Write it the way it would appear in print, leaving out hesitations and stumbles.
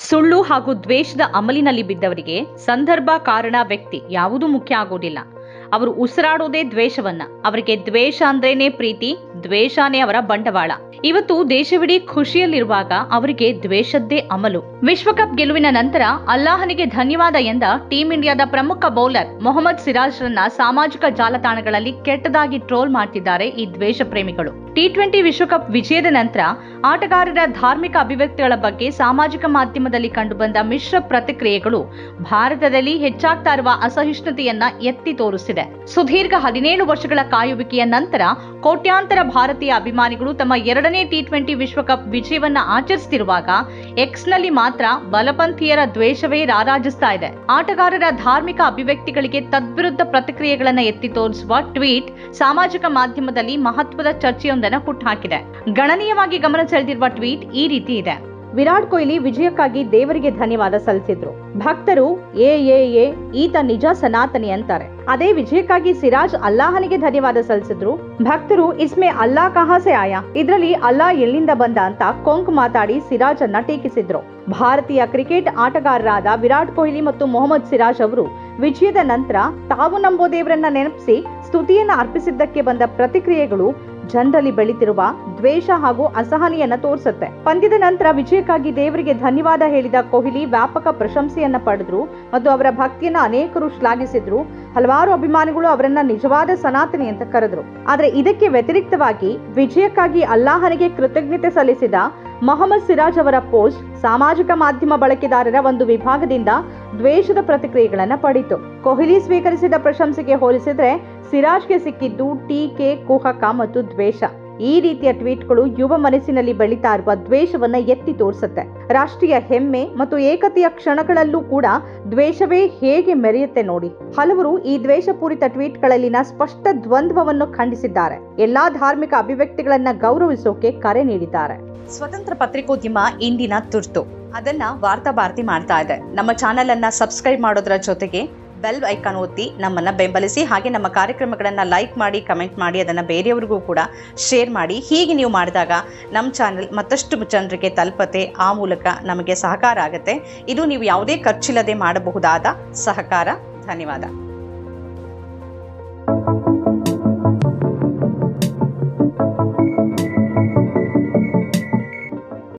ಸುಳ್ಳು ಹಾಗೂ ದ್ವೇಷದ ಅಮಲಿನಲ್ಲಿ ಬಿದ್ದವರಿಗೆ ಸಂದರ್ಭ, ಕಾರಣ, ವ್ಯಕ್ತಿ ಯಾವುದೂ ಮುಖ್ಯ ಆಗೋದಿಲ್ಲ. ಅವರು ಉಸಿರಾಡೋದೇ ದ್ವೇಷವನ್ನ. ಅವರಿಗೆ ದ್ವೇಷ ಅಂದ್ರೇನೆ ಪ್ರೀತಿ, ದ್ವೇಷನೇ ಅವರ ಬಂಡವಾಳ. ಇವತ್ತು ದೇಶವಿಡೀ ಖುಷಿಯಲ್ಲಿರುವಾಗ ಅವರಿಗೆ ದ್ವೇಷದ್ದೇ ಅಮಲು. ವಿಶ್ವಕಪ್ ಗೆಲುವಿನ ನಂತರ ಅಲ್ಲಾಹನಿಗೆ ಧನ್ಯವಾದ ಎಂದ ಟೀಂ ಇಂಡಿಯಾದ ಪ್ರಮುಖ ಬೌಲರ್ ಮೊಹಮ್ಮದ್ ಸಿರಾಜ್ ರನ್ನ ಸಾಮಾಜಿಕ ಜಾಲತಾಣಗಳಲ್ಲಿ ಕೆಟ್ಟದಾಗಿ ಟ್ರೋಲ್ ಮಾಡ್ತಿದ್ದಾರೆ ಈ ದ್ವೇಷ ಪ್ರೇಮಿಗಳು. T20 ವಿಶ್ವಕಪ್ ವಿಜಯದ ನಂತರ ಆಟಗಾರರ ಧಾರ್ಮಿಕ ಅಭಿವ್ಯಕ್ತಿಗಳ ಬಗ್ಗೆ ಸಾಮಾಜಿಕ ಮಾಧ್ಯಮದಲ್ಲಿ ಕಂಡುಬಂದ ಮಿಶ್ರ ಪ್ರತಿಕ್ರಿಯೆಗಳು ಭಾರತದಲ್ಲಿ ಹೆಚ್ಚಾಗ್ತಾ ಇರುವ ಅಸಹಿಷ್ಣುತೆಯನ್ನ ಎತ್ತಿ ತೋರಿಸಿದೆ. ಸುದೀರ್ಘ 17 ವರ್ಷಗಳ ಕಾಯುವಿಕೆಯ ನಂತರ ಕೋಟ್ಯಾಂತರ ಭಾರತೀಯ ಅಭಿಮಾನಿಗಳು ತಮ್ಮ 2ನೇ T20 ವಿಶ್ವಕಪ್ ವಿಜಯವನ್ನ ಆಚರಿಸುತ್ತಿರುವಾಗ ಎಕ್ಸ್ನಲ್ಲಿ ಮಾತ್ರ ಬಲಪಂಥೀಯರ ದ್ವೇಷವೇ ರಾರಾಜಿಸ್ತಾ ಇದೆ. ಆಟಗಾರರ ಧಾರ್ಮಿಕ ಅಭಿವ್ಯಕ್ತಿಗಳಿಗೆ ತದ್ವಿರುದ್ಧ ಪ್ರತಿಕ್ರಿಯೆಗಳನ್ನು ಎತ್ತಿ ತೋರಿಸುವ ಟ್ವೀಟ್ ಸಾಮಾಜಿಕ ಮಾಧ್ಯಮದಲ್ಲಿ ಮಹತ್ವದ ಚರ್ಚೆಯೊಂದನ್ನು ಹುಟ್ಟುಹಾಕಿದೆ. ಗಣನೀಯವಾಗಿ ಗಮನ ಸೆಳೆದಿರುವ ಟ್ವೀಟ್ ಈ ರೀತಿ ಇದೆ. ವಿರಾಟ್ ಕೊಹ್ಲಿ ವಿಜಯಕ್ಕಾಗಿ ದೇವರಿಗೆ ಧನ್ಯವಾದ ಸಲ್ಲಿಸಿದ್ರು. ಭಕ್ತರು ಏ ಈತ ನಿಜ ಸನಾತನಿ ಅಂತಾರೆ. ಅದೇ ವಿಜಯಕ್ಕಾಗಿ ಸಿರಾಜ್ ಅಲ್ಲಾಹನಿಗೆ ಧನ್ಯವಾದ ಸಲ್ಲಿಸಿದ್ರು. ಭಕ್ತರು ಇಸ್ಮೆ ಅಲ್ಲಾ ಕಹಾ ಸೆ ಆಯಾ, ಇದರಲ್ಲಿ ಅಲ್ಲಾ ಎಲ್ಲಿಂದ ಬಂದ ಅಂತ ಕೊಂಕ್ ಮಾತಾಡಿ ಸಿರಾಜ್ ಅನ್ನ ಟೀಕಿಸಿದ್ರು. ಭಾರತೀಯ ಕ್ರಿಕೆಟ್ ಆಟಗಾರರಾದ ವಿರಾಟ್ ಕೊಹ್ಲಿ ಮತ್ತು ಮೊಹಮ್ಮದ್ ಸಿರಾಜ್ ಅವರು ವಿಜಯದ ನಂತರ ತಾವು ನಂಬೋ ದೇವರನ್ನ ನೆನಪಿಸಿ ಸ್ತುತಿಯನ್ನ ಅರ್ಪಿಸಿದ್ದಕ್ಕೆ ಬಂದ ಪ್ರತಿಕ್ರಿಯೆಗಳು ಜನರಲ್ಲಿ ಬೆಳೀತಿರುವ ದ್ವೇಷ ಹಾಗೂ ಅಸಹನೆಯನ್ನ ತೋರಿಸುತ್ತೆ. ಪಂದ್ಯದ ನಂತರ ವಿಜಯಕ್ಕಾಗಿ ದೇವರಿಗೆ ಧನ್ಯವಾದ ಹೇಳಿದ ಕೊಹ್ಲಿ ವ್ಯಾಪಕ ಪ್ರಶಂಸೆಯನ್ನ ಪಡೆದ್ರು ಮತ್ತು ಅವರ ಭಕ್ತಿಯನ್ನ ಅನೇಕರು ಶ್ಲಾಘಿಸಿದ್ರು. ಹಲವಾರು ಅಭಿಮಾನಿಗಳು ಅವರನ್ನ ನಿಜವಾದ ಸನಾತನಿ ಅಂತ ಕರೆದ್ರು. ಆದ್ರೆ ಇದಕ್ಕೆ ವ್ಯತಿರಿಕ್ತವಾಗಿ ವಿಜಯಕ್ಕಾಗಿ ಅಲ್ಲಾಹನಿಗೆ ಕೃತಜ್ಞತೆ ಸಲ್ಲಿಸಿದ ಮೊಹಮ್ಮದ್ ಸಿರಾಜ್ ಅವರ ಪೋಸ್ಟ್ ಸಾಮಾಜಿಕ ಮಾಧ್ಯಮ ಬಳಕೆದಾರರ ಒಂದು ವಿಭಾಗದಿಂದ ದ್ವೇಷದ ಪ್ರತಿಕ್ರಿಯೆಗಳನ್ನ ಪಡೆಯಿತು. ಕೊಹ್ಲಿ ಸ್ವೀಕರಿಸಿದ ಪ್ರಶಂಸೆಗೆ ಹೋಲಿಸಿದ್ರೆ ಸಿರಾಜ್ಗೆ ಸಿಕ್ಕಿದ್ದು ಟೀಕೆ, ಕುಹಕ ಮತ್ತು ದ್ವೇಷ. ಈ ರೀತಿಯ ಟ್ವೀಟ್ಗಳು ಯುವ ಮನಸ್ಸಿನಲ್ಲಿ ಬೆಳೀತಾ ಇರುವ ದ್ವೇಷವನ್ನ ಎತ್ತಿ ತೋರಿಸುತ್ತೆ. ರಾಷ್ಟ್ರೀಯ ಹೆಮ್ಮೆ ಮತ್ತು ಏಕತೆಯ ಕ್ಷಣಗಳಲ್ಲೂ ಕೂಡ ದ್ವೇಷವೇ ಹೇಗೆ ಮೆರೆಯುತ್ತೆ ನೋಡಿ. ಹಲವರು ಈ ದ್ವೇಷಪೂರಿತ ಟ್ವೀಟ್ಗಳಲ್ಲಿನ ಸ್ಪಷ್ಟ ದ್ವಂದ್ವವನ್ನು ಖಂಡಿಸಿದ್ದಾರೆ. ಎಲ್ಲಾ ಧಾರ್ಮಿಕ ಅಭಿವ್ಯಕ್ತಿಗಳನ್ನ ಗೌರವಿಸೋಕೆ ಕರೆ ನೀಡಿದ್ದಾರೆ. ಸ್ವತಂತ್ರ ಪತ್ರಿಕೋದ್ಯಮ ಇಂದಿನ ತುರ್ತು, ಅದನ್ನ ವಾರ್ತಾ ಭಾರತಿ ಮಾಡ್ತಾ ಇದೆ. ನಮ್ಮ ಚಾನೆಲ್ ಅನ್ನ ಸಬ್ಸ್ಕ್ರೈಬ್ ಮಾಡೋದ್ರ ಜೊತೆಗೆ ಬೆಲ್ ಐಕಾನ್ ಒತ್ತಿ ನಮ್ಮನ್ನ ಬೆಂಬಲಿಸಿ. ಹಾಗೆ ನಮ್ಮ ಕಾರ್ಯಕ್ರಮಗಳನ್ನ ಲೈಕ್ ಮಾಡಿ, ಕಮೆಂಟ್ ಮಾಡಿ, ಅದನ್ನ ಬೇರೆಯವರಿಗೂ ಕೂಡ ಶೇರ್ ಮಾಡಿ. ಹೀಗೆ ನೀವು ಮಾಡಿದಾಗ ನಮ್ಮ ಚಾನೆಲ್ ಮತ್ತಷ್ಟು ಜನರಿಗೆ ತಲುಪತ್ತೆ. ಆ ಮೂಲಕ ನಮಗೆ ಸಹಕಾರ ಆಗುತ್ತೆ. ಇದು ನೀವು ಯಾವುದೇ ಖರ್ಚಿಲ್ಲದೆ ಮಾಡಬಹುದಾದ ಸಹಕಾರ. ಧನ್ಯವಾದ.